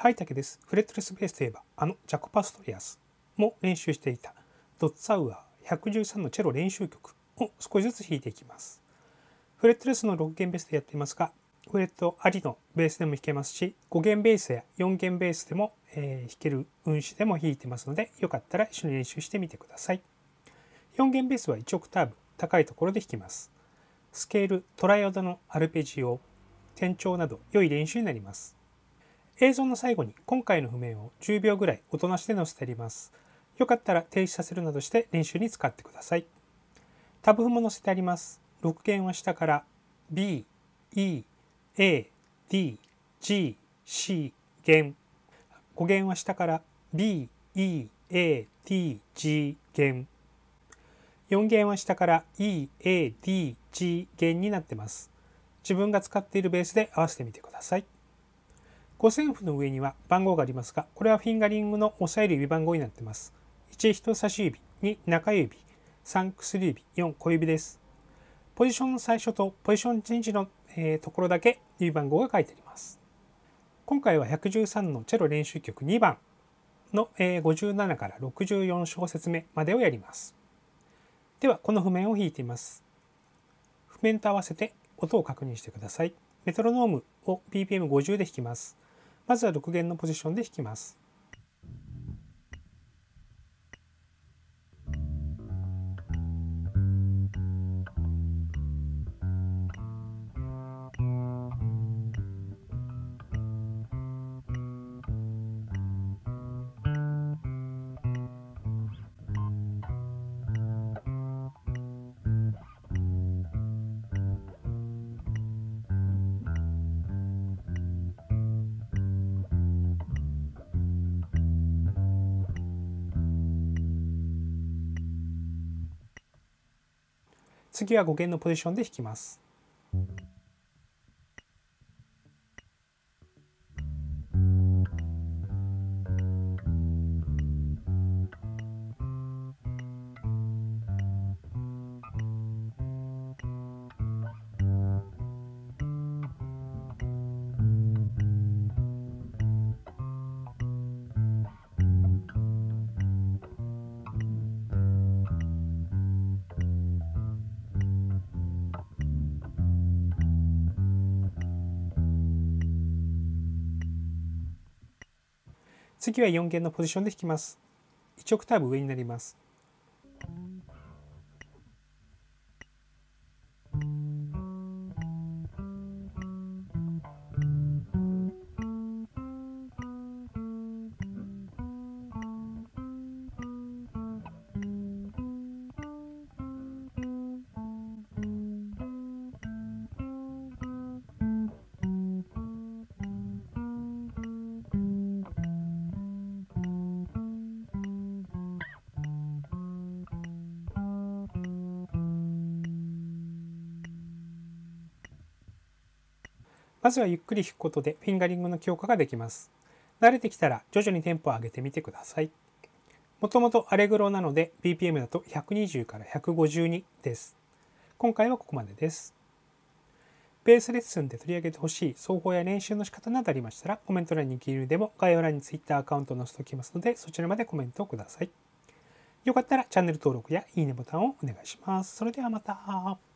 はいたけです。フレットレスベースといえば、ジャコ・パストリアスも練習していたドッツァウアー113のチェロ練習曲を少しずつ弾いていきます。フレットレスの6弦ベースでやっていますが、フレットありのベースでも弾けますし、5弦ベースや4弦ベースでも、弾ける運指でも弾いてますので、よかったら一緒に練習してみてください。4弦ベースは1オクターブ高いところで弾きます。スケール、トライオドのアルペジオ、転調など良い練習になります。映像の最後に今回の譜面を10秒ぐらい音なしで載せてあります。よかったら停止させるなどして練習に使ってください。タブ譜も載せてあります。6弦は下から B、E、A、D、G、C 弦。5弦は下から B、E、A、D、G 弦。4弦は下から E、A、D、G 弦になってます。自分が使っているベースで合わせてみてください。五線譜の上には番号がありますが、これはフィンガリングの押さえる指番号になっています。1人差し指、2中指、3薬指、4小指です。ポジションの最初とポジションチェンジのところだけ指番号が書いてあります。今回は113のチェロ練習曲2番の57から64小節目までをやります。ではこの譜面を弾いてみます。譜面と合わせて音を確認してください。メトロノームを BPM50 で弾きます。まずは6弦のポジションで弾きます。次は5弦のポジションで弾きます。次は4弦のポジションで弾きます。1オクターブ上になります。まずはゆっくり弾くことでフィンガリングの強化ができます。慣れてきたら徐々にテンポを上げてみてください。もともとアレグロなので BPM だと120から152です。今回はここまでです。ベースレッスンで取り上げてほしい奏法や練習の仕方などありましたらコメント欄に記入でも概要欄に Twitter アカウントを載せておきますのでそちらまでコメントをください。よかったらチャンネル登録やいいねボタンをお願いします。それではまた。